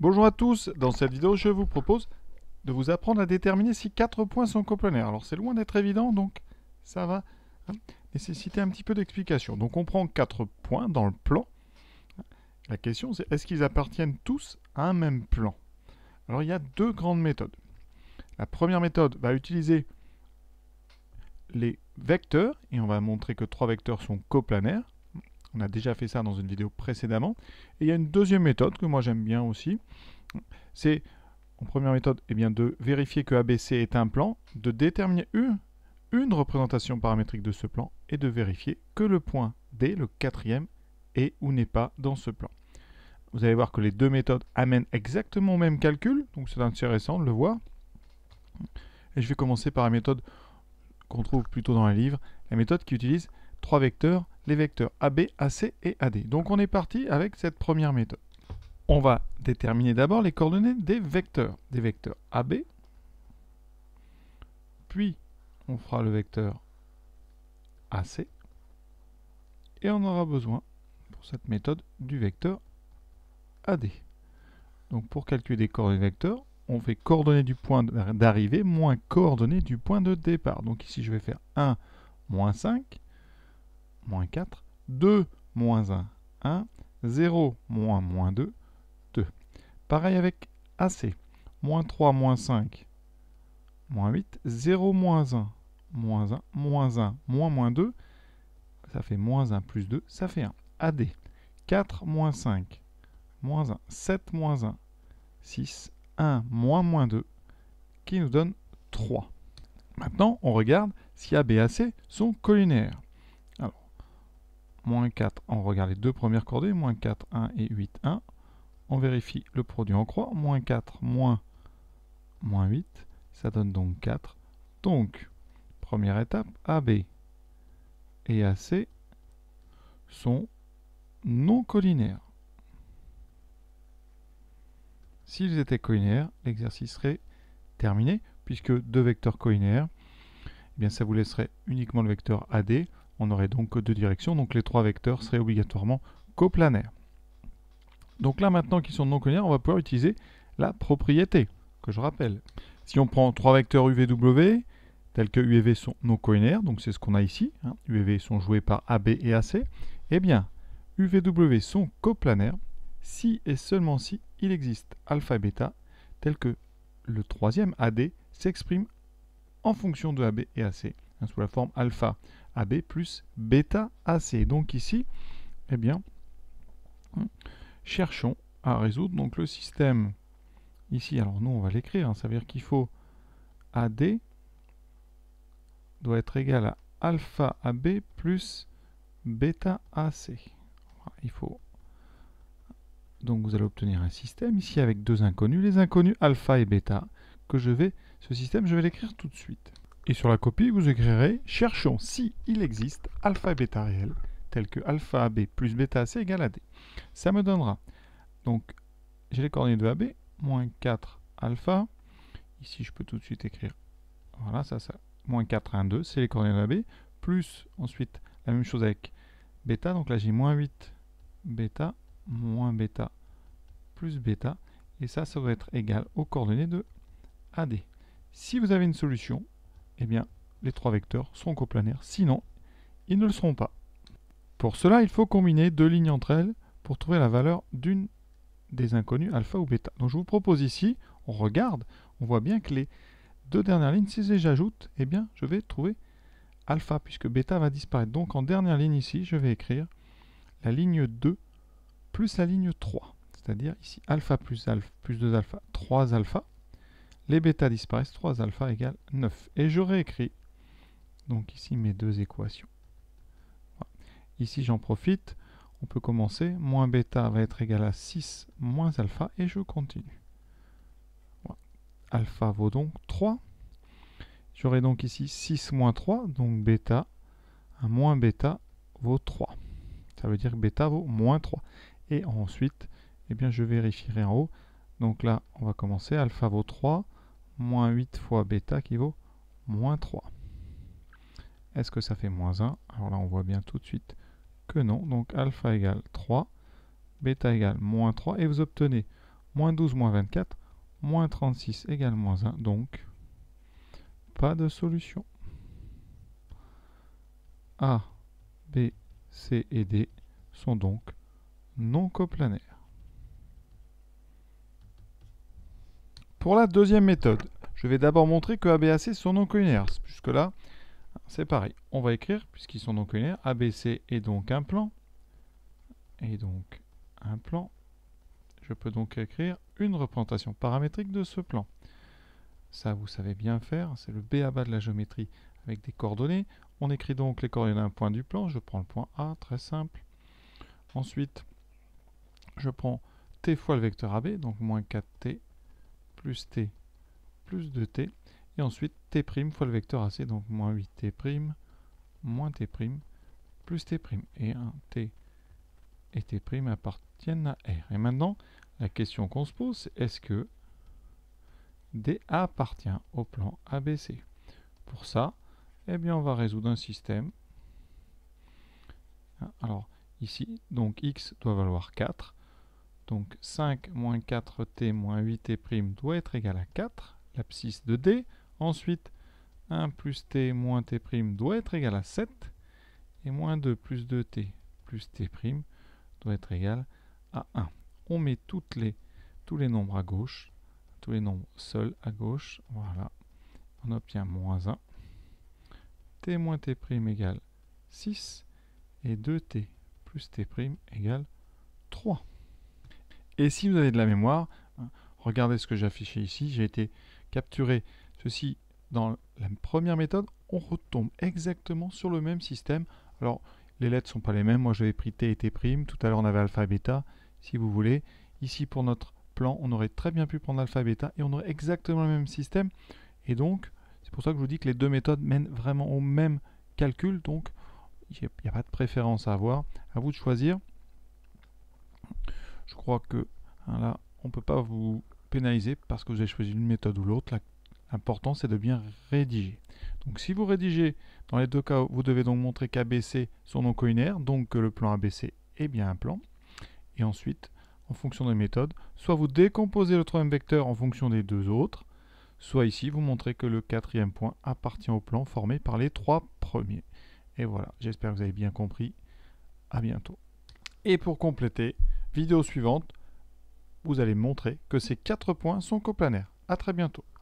Bonjour à tous, dans cette vidéo je vous propose de vous apprendre à déterminer si 4 points sont coplanaires. Alors c'est loin d'être évident, donc ça va nécessiter un petit peu d'explication. Donc on prend 4 points dans le plan. La question c'est est-ce qu'ils appartiennent tous à un même plan? Alors il y a deux grandes méthodes. La première méthode va utiliser les vecteurs, et on va montrer que 3 vecteurs sont coplanaires. On a déjà fait ça dans une vidéo précédemment. Et il y a une deuxième méthode que moi j'aime bien aussi. C'est, en première méthode, de vérifier que ABC est un plan, de déterminer une représentation paramétrique de ce plan et de vérifier que le point D, le quatrième, est ou n'est pas dans ce plan. Vous allez voir que les deux méthodes amènent exactement au même calcul, donc c'est intéressant de le voir. Et je vais commencer par la méthode qu'on trouve plutôt dans les livres, la méthode qui utilise 3 vecteurs, les vecteurs AB, AC et AD. Donc on est parti avec cette première méthode. On va déterminer d'abord les coordonnées des vecteurs AB, puis on fera le vecteur AC, et on aura besoin, pour cette méthode, du vecteur AD. Donc pour calculer des coordonnées vecteurs, on fait coordonnées du point d'arrivée moins coordonnées du point de départ. Donc ici je vais faire 1, moins 5, moins 4, 2, moins 1, 1, 0, moins 2, 2. Pareil avec AC. Moins 3, moins 5, moins 8, 0, moins 1, moins 1, moins 1, moins 2. Ça fait moins 1 plus 2, ça fait 1. AD. 4, moins 5, moins 1, 7, moins 1, 6, 1, moins 2, qui nous donne 3. Maintenant, on regarde si AB et AC sont collinaires. Alors, moins 4, on regarde les deux premières coordonnées, moins 4, 1 et 8, 1. On vérifie le produit en croix, moins 4, moins 8, ça donne donc 4. Donc, première étape, AB et AC sont non collinaires. S'ils étaient collinaires, l'exercice serait terminé, puisque deux vecteurs collinaires, ça vous laisserait uniquement le vecteur AD. On aurait donc que deux directions, donc les trois vecteurs seraient obligatoirement coplanaires. Donc là, maintenant qu'ils sont non collinaires, on va pouvoir utiliser la propriété, que je rappelle. Si on prend trois vecteurs UVW, tels que U et V sont non collinaires, donc c'est ce qu'on a ici, U et V sont joués par AB et AC, eh bien, UVW sont coplanaires si et seulement si il existe alpha et bêta, tel que le troisième AD s'exprime en fonction de AB et AC, sous la forme alpha AB plus bêta AC. Donc ici, cherchons à résoudre donc le système ici. Alors nous, on va l'écrire, ça veut dire qu'il faut AD doit être égal à alpha AB plus bêta AC. Voilà, il faut. Donc vous allez obtenir un système ici avec deux inconnus, les inconnus alpha et bêta, ce système, je vais l'écrire tout de suite. Et sur la copie, vous écrirez, cherchons si il existe alpha et bêta réels, tels que alpha AB plus bêta AC égale AD. Ça me donnera, donc, j'ai les coordonnées de AB, moins 4 alpha, ici je peux tout de suite écrire, voilà, ça, moins 4, 1, 2, c'est les coordonnées de AB, plus ensuite la même chose avec bêta, donc là j'ai moins 8 bêta, moins bêta, plus bêta, et ça va être égal aux coordonnées de AD. Si vous avez une solution, les trois vecteurs sont coplanaires, sinon, ils ne le seront pas. Pour cela, il faut combiner deux lignes entre elles pour trouver la valeur d'une des inconnus alpha ou bêta. Donc je vous propose ici, on regarde, on voit bien que les deux dernières lignes, si j'ajoute, je vais trouver alpha, puisque bêta va disparaître. Donc en dernière ligne ici, je vais écrire la ligne 2 plus la ligne 3. C'est-à-dire ici, alpha plus 2 alpha, 3 alpha. Les bêta disparaissent, 3 alpha égale 9. Et je réécris donc ici mes deux équations. Voilà. Ici, j'en profite. On peut commencer. Moins bêta va être égal à 6 moins alpha. Et je continue. Voilà. Alpha vaut donc 3. J'aurai donc ici 6 moins 3. Donc bêta, un moins bêta vaut 3. Ça veut dire que bêta vaut moins 3. Et ensuite, je vérifierai en haut. Donc là, on va commencer. Alpha vaut 3. Moins 8 fois bêta qui vaut moins 3. Est-ce que ça fait moins 1? Alors là, on voit bien tout de suite que non. Donc alpha égale 3, bêta égale moins 3. Et vous obtenez moins 12, moins 24, moins 36 égale moins 1, donc pas de solution. A, B, C et D sont donc non coplanaires. Pour la deuxième méthode, je vais d'abord montrer que AB et AC sont non collinaires. Jusque-là, c'est pareil. On va écrire, puisqu'ils sont non collinaires, ABC est donc un plan. Et donc, un plan. Je peux donc écrire une représentation paramétrique de ce plan. Ça, vous savez bien faire. C'est le b.a-ba de la géométrie avec des coordonnées. On écrit donc les coordonnées d'un point du plan. Je prends le point A, très simple. Ensuite, je prends t fois le vecteur AB, donc moins 4t plus t plus 2t. Et ensuite, t' fois le vecteur AC, donc moins 8t', moins t' plus t'. Et un t et t' appartiennent à R. Et maintenant, la question qu'on se pose, c'est est-ce que D appartient au plan ABC? Pour ça, eh bien, on va résoudre un système. Alors, ici, donc x doit valoir 4. Donc 5 moins 4t moins 8t' doit être égal à 4, l'abscisse de D. Ensuite, 1 plus t moins t' doit être égal à 7. Et moins 2 plus 2t plus t' doit être égal à 1. On met tous les nombres à gauche, tous les nombres seuls à gauche. Voilà. On obtient moins 1. T moins t' égale 6. Et 2t plus t' égale 3. Et si vous avez de la mémoire, regardez ce que j'ai affiché ici. J'ai été capturer ceci dans la première méthode. On retombe exactement sur le même système. Alors, les lettres ne sont pas les mêmes. Moi, j'avais pris t et t'. Tout à l'heure, on avait alpha et bêta, si vous voulez. Ici, pour notre plan, on aurait très bien pu prendre alpha et bêta et on aurait exactement le même système. Et donc, c'est pour ça que je vous dis que les deux méthodes mènent vraiment au même calcul. Donc, il n'y a pas de préférence à avoir. À vous de choisir. Je crois que là, on ne peut pas vous pénaliser parce que vous avez choisi une méthode ou l'autre. L'important, c'est de bien rédiger. Donc, si vous rédigez, dans les deux cas, vous devez donc montrer qu'ABC sont non collinaires, donc que le plan ABC est bien un plan. Et ensuite, en fonction des méthodes, soit vous décomposez le troisième vecteur en fonction des deux autres, soit ici, vous montrez que le quatrième point appartient au plan formé par les trois premiers. Et voilà, j'espère que vous avez bien compris. À bientôt. Et pour compléter, vidéo suivante, vous allez montrer que ces 4 points sont coplanaires. À très bientôt.